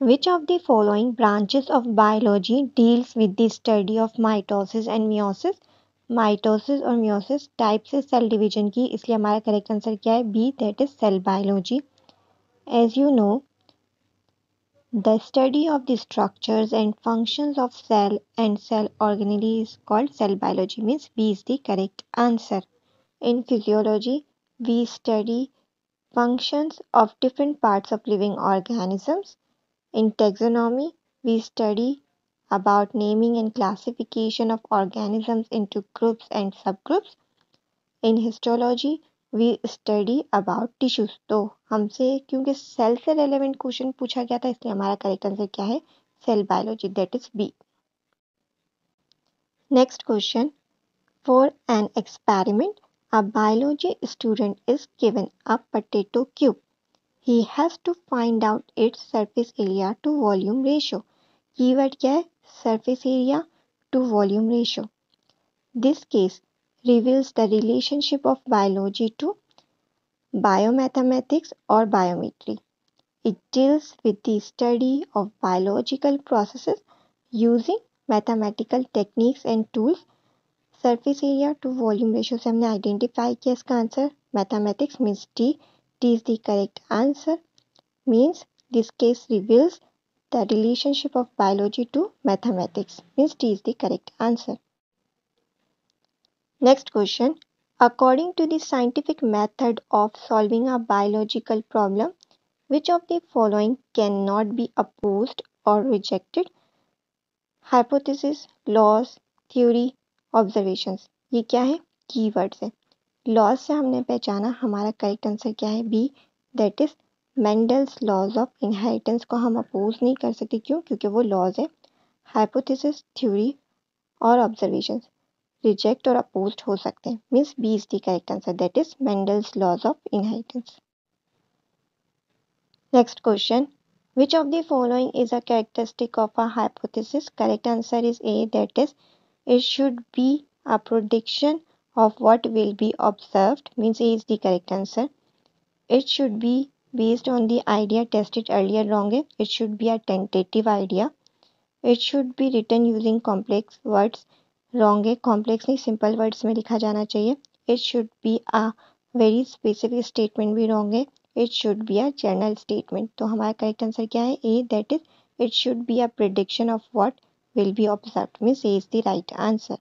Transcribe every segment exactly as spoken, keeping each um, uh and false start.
Which of the following branches of biology deals with the study of mitosis and meiosis? Mitosis और meiosis type से cell division की, इसलिए हमारा correct answer क्या है? B, that is cell biology. As you know, the study of the structures and functions of cell and cell organelle is called cell biology, means B is the correct answer. In physiology, we study functions of different parts of living organisms. In taxonomy, we study about naming and classification of organisms into groups and subgroups. In histology, we study about tissues. तो हमसे क्योंकि cell से relevant question पूछा गया था, इसलिए हमारा correct answer क्या है? Cell biology, that is B. Next question. For an experiment, a biology student is given a potato cube. He has to find out its surface area to volume ratio. Keyword क्या है? surface area to volume ratio. This case reveals the relationship of biology to biomathematics or biometry. It deals with the study of biological processes using mathematical techniques and tools. Surface area to volume ratio से हमने identify किया इसका answer. Mathematics means T. T is the correct answer. Means this case reveals the relationship of biology to mathematics, means T is the correct answer. Next question. According to the scientific method of solving a biological problem, which of the following cannot be opposed or rejected? Hypothesis, laws, theory, observations. ये क्या है? Keywords है. Laws से हमने पहचाना, हमारा correct answer क्या है? B, that is Mendel's laws of inheritance को हम अपोज नहीं कर सकते. क्यों? क्योंकि वो लॉज है. हाइपोथेसिस, थ्योरी और ऑब्जर्वेशन रिजेक्ट और अपोज हो सकते हैं. Means B is the correct answer, that is Mendel's laws of inheritance. Next question. Which of the following is a characteristic of a hypothesis? Correct answer is A, that is it should be a prediction of what will be observed, means A is the correct answer. It should be based on the idea tested earlier, wrong है. It should be a tentative idea. It should be written using complex words, wrong है. complex नहीं, simple words में लिखा जाना चाहिए. It should be a very specific statement भी wrong है. It should be a general statement. तो हमारा correct answer क्या है? A, that is it should be a prediction of what will be observed, means A is the right answer.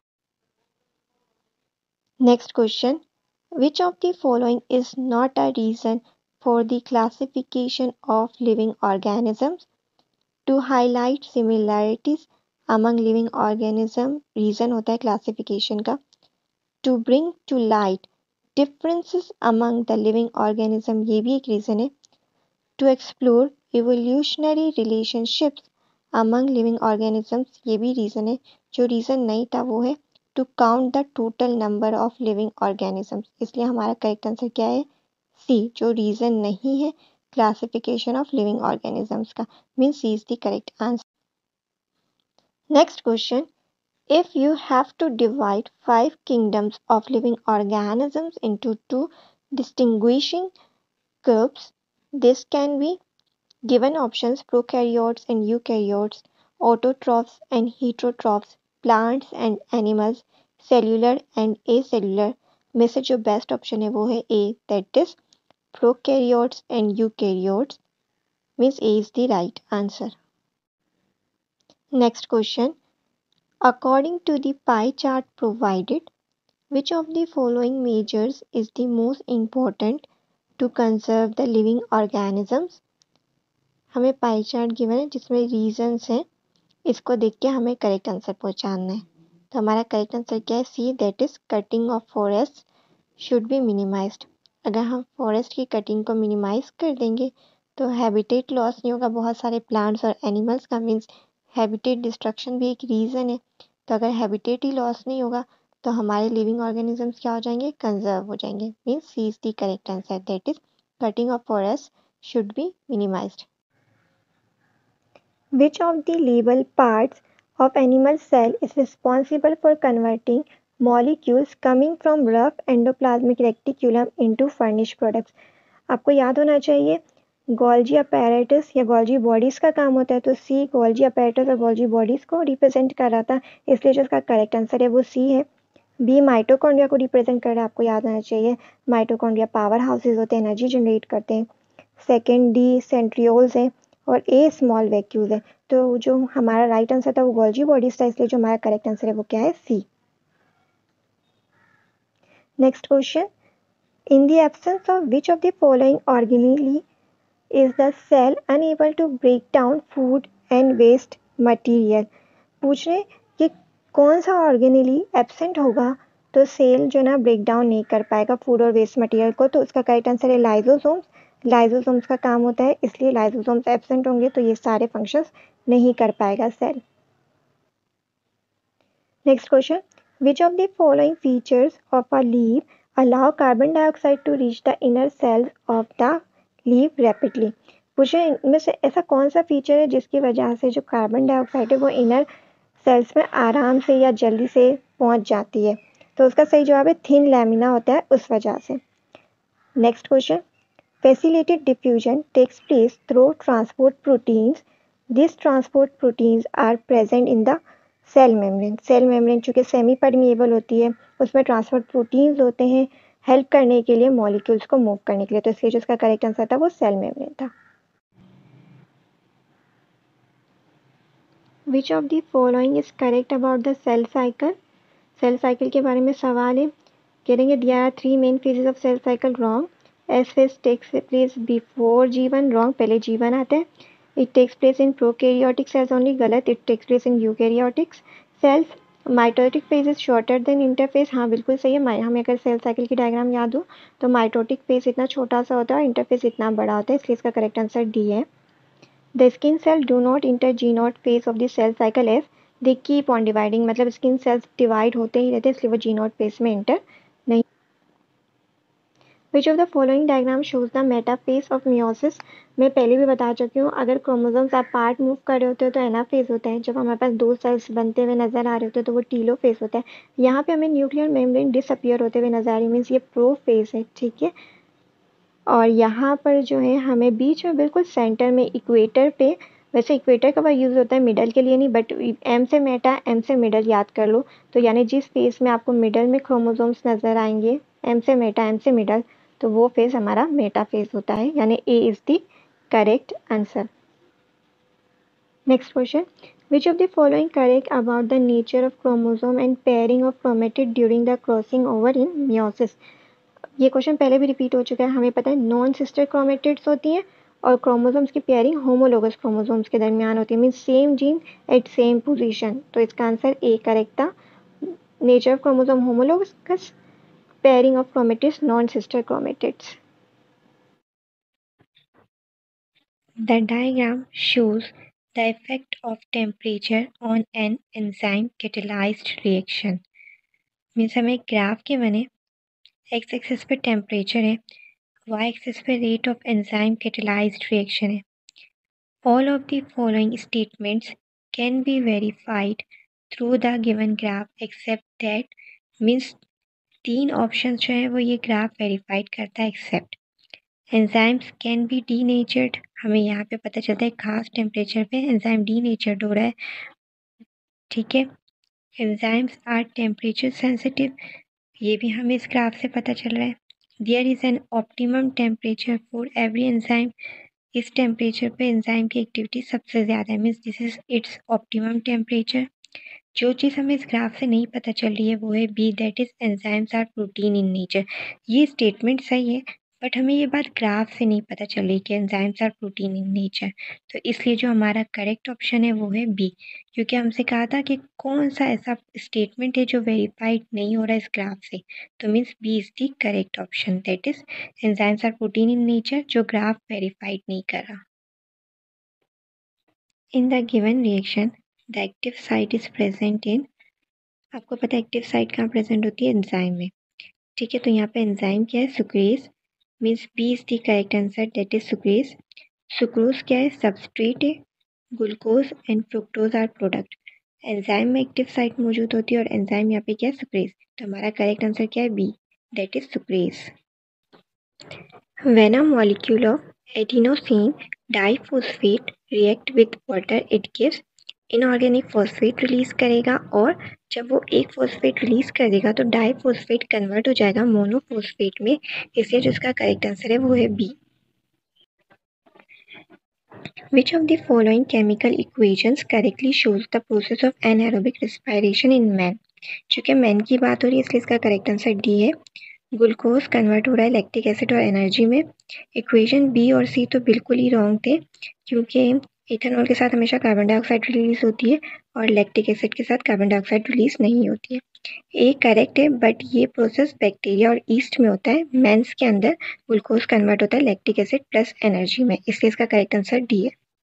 Next question. Which of the following is not a reason for the classification of living organisms? To highlight similarities among living organisms, reason होता है classification का. To bring to light differences among the living organism, ये भी एक reason है. To explore evolutionary relationships among living organisms, ये भी reason है. जो reason नहीं था वो है to count the total number of living organisms. इसलिए हमारा करेक्ट आंसर क्या है? सी. जो रीजन नहीं है क्लासिफिकेशन ऑफ लिविंग ऑर्गेनिजम्स का, means C is the correct answer. Next question. If you have to divide five kingdoms of living organisms into two distinguishing groups, this can be given options prokaryotes and eukaryotes, autotrophs and heterotrophs, plants and animals, cellular and acellular. में से जो best option है वो है A, that is prokaryotes and eukaryotes, means A is the right answer. Next question. According to the pie chart provided, which of the following measures is the most important to conserve the living organisms? हमें pie chart given है जिसमें reasons हैं, इसको देख के हमें correct answer पहुंचाना है. तो हमारा करेक्ट आंसर क्या है? C, that is cutting of forest should be minimized. अगर हम फॉरेस्ट की कटिंग को मिनिमाइज कर देंगे तो हैबिटेट लॉस नहीं होगा बहुत सारे प्लांट्स और एनिमल्स का, मीन्स हैबिटेट डिस्ट्रक्शन भी एक रीज़न है. तो अगर हैबिटेट ही लॉस नहीं होगा तो हमारे लिविंग ऑर्गेनिजम्स क्या हो जाएंगे? कंजर्व हो जाएंगे. Means C is the correct answer, that is cutting of forest should be minimized. Which of the label parts of animal cell is responsible for converting molecules coming from rough endoplasmic reticulum into finished products? आपको याद होना चाहिए Golgi apparatus या Golgi bodies का काम होता है, तो सी गोल्जी अपैरेटस और गोल्जी बॉडीज को रिप्रेजेंट कर रहा था, इसलिए जो इसका करेक्ट आंसर है वो सी है। बी माइटोकॉन्ड्रिया को रिप्रेजेंट कर रहा है, आपको याद आना चाहिए। माइटोकॉन्ड्रिया पावर हाउसेज होते हैं, एनर्जी जनरेट करते हैं। सेकेंड डी सेंट्रियोल्स हैं और ए स्मॉल वैक्यूल्स हैं। तो जो हमारा राइट आंसर था वो गोल्जी बॉडीज था, इसलिए जो हमारा करेक्ट आंसर है वो क्या है, C. Next question, in the absence of which of the following organelle is the cell unable to break down food and waste material। पूछ रहे कि कौन सा ऑर्गेनेली एब्सेंट होगा तो सेल जो ना ब्रेक डाउन नहीं कर पाएगा फूड और वेस्ट मटेरियल को, तो उसका करेक्ट आंसर है लाइजोसोम्स। लाइजोसोम्स का काम होता है, इसलिए लाइजोसोम्स एब्सेंट होंगे तो ये सारे फंक्शंस नहीं कर पाएगा cell. Next question, which of the following features of a leaf allow carbon dioxide to reach the inner cells of the leaf rapidly। पूछे इनमें से ऐसा कौन सा फीचर है जिसकी वजह से जो कार्बन डाइऑक्साइड है वो इनर सेल्स में आराम से या जल्दी से पहुंच जाती है, तो उसका सही जवाब है थिन लैमिना होता है उस वजह से। Next question, facilitated diffusion takes place through transport proteins. This transport proteins are present in the cell membrane. Cell membrane चूंकि सेमी परमिएबल होती है, उसमें ट्रांसपोर्ट प्रोटीन्स होते हैं हेल्प करने के लिए मॉलिक्यूल्स को मूव करने के लिए, तो इसलिए जो इसका करेक्ट आंसर था वो सेल मेम्ब्रेन था। Which of the following is correct about the cell cycle. Cell cycle के बारे में सवाल है, कह रहे हैं there are three main phases of cell cycle, wrong. S phase takes place before G one, wrong, पहले जी वन आता है। It takes place in prokaryotic cells only, गलत, it takes place in eukaryotic cells. Mitotic phase is shorter than interphase, हाँ बिल्कुल सही है। हमें अगर सेल साइकिल की डायग्राम याद हो तो माइटोटिक फेज इतना छोटा सा होता है और इंटरफेज इतना बड़ा होता है, इसलिए इसका करेक्ट आंसर डी है। The skin cell do not enter G naught phase of the cell cycle as they keep on dividing, मतलब स्किन सेल्स डिवाइड होते ही रहते हैं, इसलिए वो जी नॉट फेज में एंटर नहीं। Which of the following diagram shows the metaphase of meiosis। मैं पहले भी बता चुकी हूँ, अगर क्रोमोसोम्स आप पार्ट मूव कर रहे होते हो तो एनाफेज होता है, जब हमारे पास दो सेल्स बनते हुए नजर आ रहे होते हैं तो वो टीलोफेज होता है। यहाँ पे हमें न्यूक्लियर मेम्ब्रेन डिसअपियर होते हुए नजर आ रही है, मीन्स ये प्रोफेज है, ठीक है। और यहाँ पर जो है हमें बीच में बिल्कुल सेंटर में इक्वेटर पे, वैसे इक्वेटर का वर्ड यूज़ होता है मिडल के लिए नहीं, बट एम से मेटा एम से मिडल याद कर लो, तो यानी जिस फेज में आपको मिडल में क्रोमोसोम्स नजर आएंगे एम से मेटा एम से मिडल, तो वो फेज हमारा मेटा फेज होता है, यानी A is the correct answer. Next question, which of the following correct about the nature of chromosome and pairing of chromatid during the crossing over in meiosis. ये question पहले भी repeat हो चुका है, हमें पता है नॉन सिस्टर क्रोमेटिड्स होती हैं और क्रोमोसोम्स की पेयरिंग होमोलोगस क्रोमोसोम्स के दरमियान होती है, mean same gene at same position, तो इसका आंसर ए करेक्ट था। Nature of chromosome homologous, pairing of chromatids non sister chromatids. The diagram shows the effect of temperature on an enzyme catalyzed reaction। Means हमें graph के बने, X axis पे temperature है, y axis पे rate of enzyme catalyzed reaction है। All of the following statements can be verified through the given graph except that, means तीन option जो है वो ये ग्राफ वेरीफाइड करता है except enzymes can be denatured. हमें यहाँ पे पता चलता है खास टेम्परेचर पे एंजाइम डीनेचर्ड हो रहा है, ठीक है। एंजाइम्स आर टेम्परेचर सेंसिटिव, ये भी हमें इस ग्राफ से पता चल रहा है। There is an optimum temperature for every enzyme, इस टेम्परेचर पे एंजाइम की एक्टिविटी सबसे ज़्यादा है, means this is its optimum temperature. जो चीज़ हमें इस ग्राफ से नहीं पता चल रही है वो है B, that is enzymes are protein in nature. ये स्टेटमेंट सही है, बट हमें ये बात ग्राफ से नहीं पता चल रही कि enzymes are protein in nature, तो इसलिए जो हमारा करेक्ट ऑप्शन है वो है बी, क्योंकि हमसे कहा था कि कौन सा ऐसा स्टेटमेंट है जो वेरीफाइड नहीं हो रहा है इस ग्राफ से, तो means B is the correct option, that is enzymes are protein in nature, जो ग्राफ वेरीफाइड नहीं कर रहा। In the given reaction the active site is present in, आपको पता है एक्टिव साइट कहाँ प्रेजेंट होती है, एंजाइम में, ठीक है। तो यहाँ पे एंजाइम क्या है, sucrase, means B is the correct answer, that is sucrase. Sucrose क्या है, सबस्ट्रेट है। Glucose and fructose are product. Enzyme में एक्टिव साइट मौजूद होती है और एंजाइम यहाँ पे क्या है, सुक्रेज, तो हमारा करेक्ट आंसर क्या है, B, that is sucrase. When a molecule of Adenosine diphosphate react with water, it gives inorganic phosphate release करेगा और जब वो एक फॉस्फेट रिलीज कर देगा तो डाइफॉस्फेट कन्वर्ट हो जाएगा मोनोफॉस्फेट में, इसलिए जो इसका करेक्ट आंसर है वो है B. Which of the following chemical equations correctly shows the process of anaerobic respiration in man? चूंकि मैन की बात हो रही है इसलिए इसका करेक्ट आंसर डी है। ग्लूकोज कन्वर्ट हो रहा है लैक्टिक एसिड और एनर्जी में। इक्वेशन बी और सी तो बिल्कुल ही रॉन्ग थे क्योंकि इथेनॉल के साथ हमेशा कार्बन डाइऑक्साइड रिलीज होती है और लैक्टिक एसिड के साथ कार्बन डाइऑक्साइड रिलीज नहीं होती है। ए करेक्ट है, बट ये प्रोसेस बैक्टीरिया और ईस्ट में होता है। मेंस के अंदर ग्लूकोज कन्वर्ट होता है लैक्टिक एसिड प्लस एनर्जी में, इसलिए इसका करेक्ट आंसर डी है।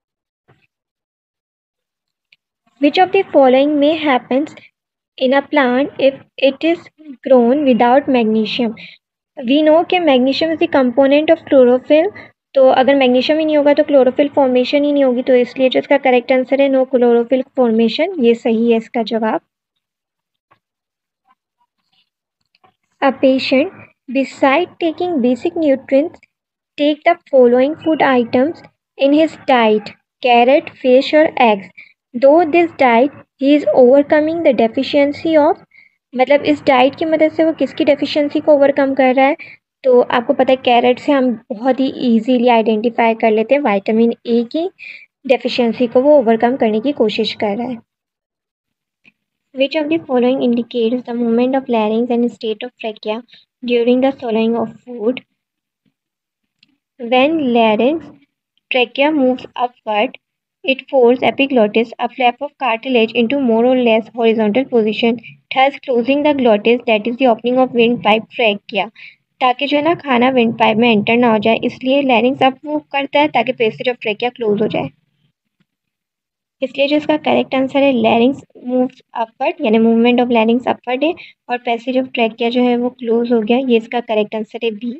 Which of the following may happens in a plant if it is grown without magnesium? We know कि magnesium is the component of chlorophyll, तो अगर magnesium ही नहीं होगा तो chlorophyll formation ही नहीं होगी, तो इसलिए जो इसका correct answer है no chlorophyll formation, ये सही है इसका जवाब। A patient, beside taking basic nutrients, take the following food items in his diet: carrot, fish or eggs. Though this diet he is overcoming the deficiency of, मतलब इस diet की मदद से वो किसकी डेफिशिएंसी को ओवरकम कर रहा है, तो आपको पता है कैरेट से हम बहुत ही इजीली आइडेंटिफाई कर लेते हैं विटामिन ए की डेफिशिएंसी को वो ओवरकम करने की कोशिश कर रहा है। Which of the following indicates the movement of larynx and state of trachea during the swallowing of food? When larynx trachea moves upward, it folds epiglottis, a flap of cartilage, into more or less horizontal position, thus closing the glottis, that is the opening of windpipe trachea. ताकि जो है ना खाना windpipe में enter ना हो जाए, इसलिए लैरिंग्स अप मूव करता है ताकि पैसेज ऑफ ट्रेकिया क्लोज हो जाए। इसलिए जो इसका करेक्ट आंसर है लैरिंग्स मूव्स अपवर्ड, यानी मूवमेंट ऑफ लैरिंग्स अपवर्ड है और पैसेज ऑफ ट्रेकिया जो है वो क्लोज हो गया, ये इसका करेक्ट आंसर है B.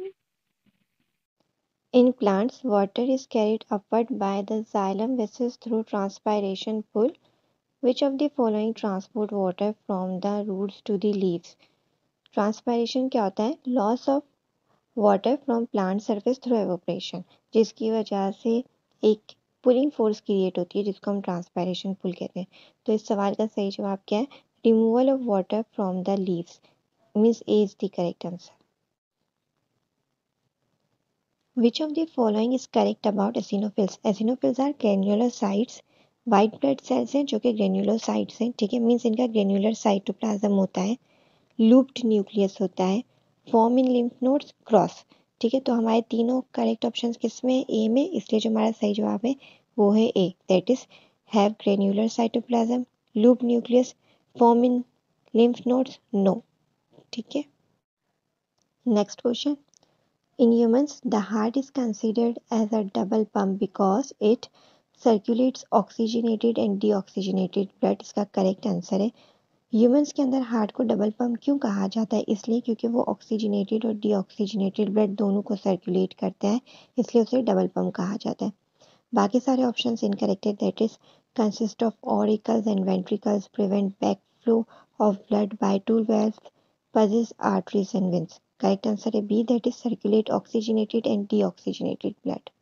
In plants, water is carried upward by the xylem vessels through transpiration pull. Which of the following transport water from the roots to the leaves? Transpiration क्या होता है? Loss of water from plant surface through evaporation, जिसकी वजह से एक pulling force create होती है जिसको हम ट्रांसपायरेशन पुल कहते हैं। तो इस सवाल का सही जवाब क्या है? Removal of water from the leaves, means A is the correct answer. Which of the following is correct about eosinophils? Eosinophils are granulocytes, white blood cells हैं जो कि granulocytes हैं, ठीक है, मीन्स इनका ग्रेन्युलर साइटोप्लाज्म होता है, लूप्ड न्यूक्लियस होता है, form in lymph nodes, cross, ठीक है। तो हमारे तीनों करेक्ट ऑप्शन किसमें? ए में, इसलिए जो हमारा सही जवाब है वो है A, that is have granular cytoplasm, looped nucleus, form in lymph nodes, no, ठीक है। Next question. In humans, the heart is considered as a double pump because it circulates oxygenated and deoxygenated blood, इसका correct answer है। Humans के अंदर heart को double pump क्यों कहा जाता है? इसलिए क्योंकि वो ऑक्सीजनेटेड और डीऑक्सीजनेटेड ब्लड दोनों को सर्कुलेट करता है, इसलिए उसे डबल पंप कहा जाता है। बाकी सारे ऑप्शंस इनकरेक्ट है, that is consist of auricles and ventricles, prevent back flow of blood by two valves, possess arteries and veins. Correct answer है B, that is circulate oxygenated and deoxygenated blood.